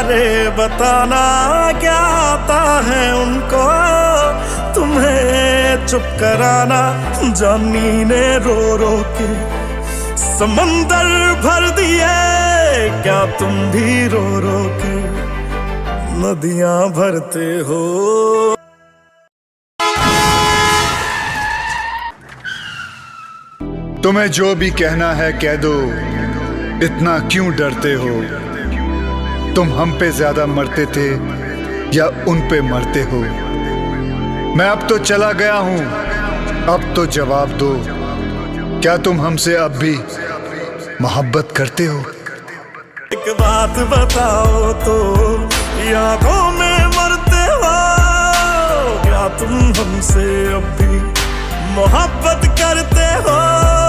अरे बताना क्या आता है उनको, तुम्हें चुप कराना। जानी ने रो रो के समंदर भर दिए, क्या तुम भी रो रो के नदियां भरते हो। तुम्हें जो भी कहना है कह दो, इतना क्यों डरते हो। तुम हम पे ज्यादा मरते थे या उन पे मरते हो। मैं अब तो चला गया हूं, अब तो जवाब दो, क्या तुम हमसे अब भी मोहब्बत करते हो। एक बात बताओ तो, यादों में मरते हो, क्या तुम हमसे अब भी मोहब्बत करते हो।